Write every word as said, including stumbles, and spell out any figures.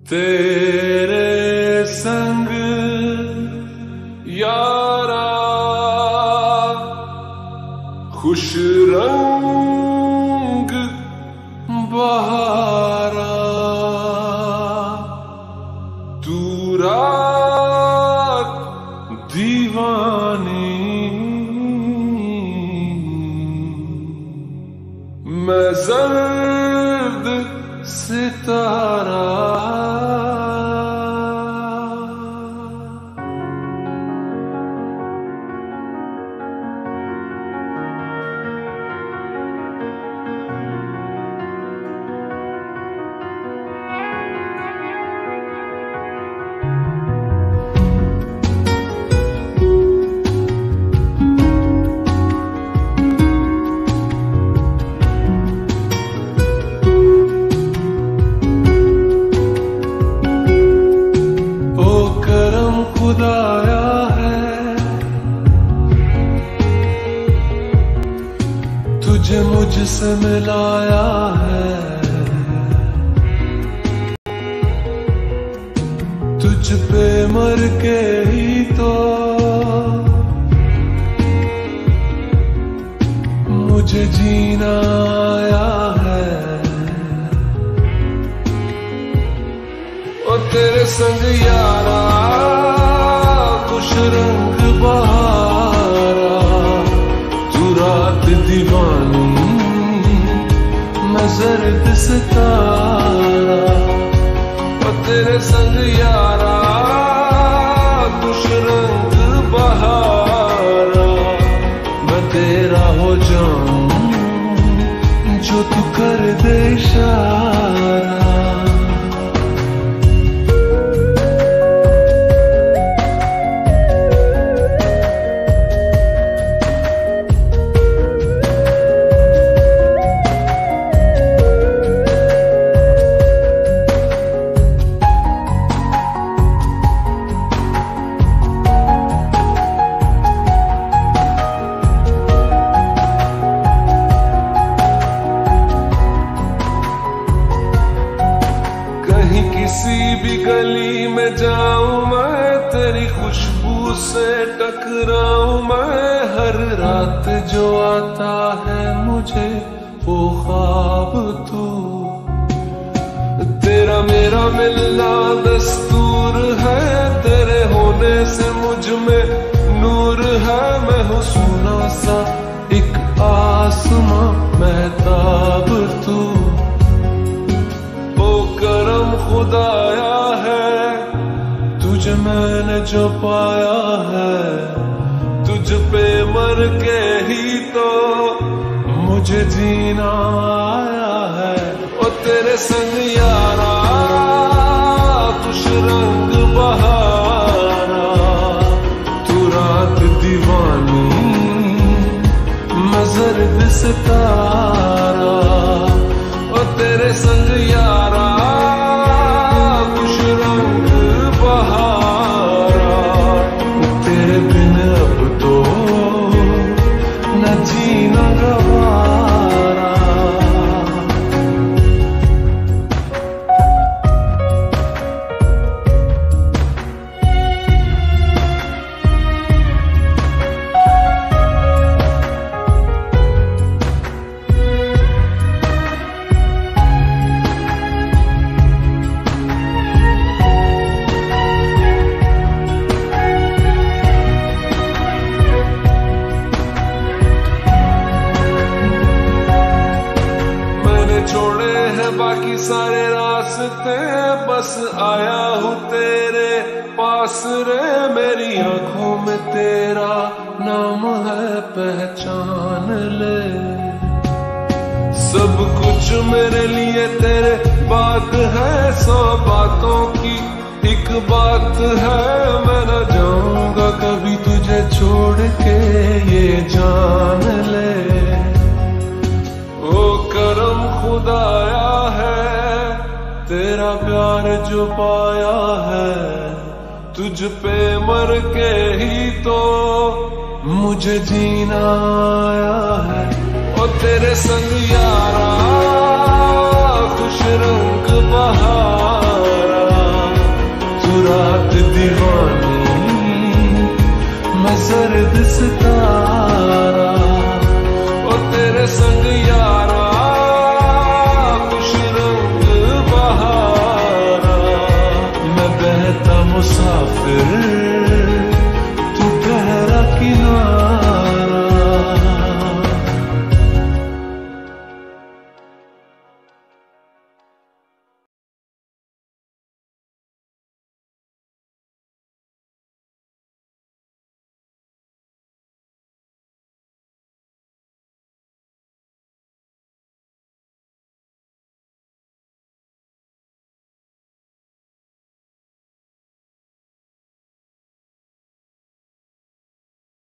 तेरे संग यारा खुश रंग बहारा, तू रात दीवानी मैं जर्द सितारा। खुदाया है तुझे मुझसे मिलाया है, तुझ पे मर के ही तो मुझे जीना आया है। और तेरे संग यारा खुश रंग बहारा, तू रात दीवानी मैं जर्द सितारा। और तेरे संग यारा खुश रंग बहारा, मैं तेरा हो जाऊं जो तू कर दे इशारा। किसी भी गली में जाऊं मैं तेरी खुशबू से टकराऊं मैं, हर रात जो आता है मुझे वो ख्वाब तू। तेरा मेरा मिलना दस्तूर है, तेरे होने से मुझ में नूर है। मैं हूँ सोना सा एक आसमां महताब तू। करम खुदाया है तुझे मैंने जो पाया है, तुझ पे मर के ही तो मुझे जीना आया है। और तेरे संग यारा खुश रंग बहारा, तू रात दीवानी मैं जर्द सितारा। और तेरे संग यारा खुश रंग बहारा, तेरे बिन अब तो न जीना गवारा। छोड़े हैं बाकी सारे रास्ते, बस आया हूँ तेरे पास रे। मेरी आंखों में तेरा नाम है पहचान ले, सब कुछ मेरे लिए तेरे बात है। सौ बातों की एक बात है, मैं न जाऊंगा कभी तुझे छोड़ के ये जान ले। ओ करम खुदाया है तेरा प्यार जो पाया है, तुझ पे मर के ही तो मुझे जीना आया है। और तेरे संग यारा खुश रंग बहार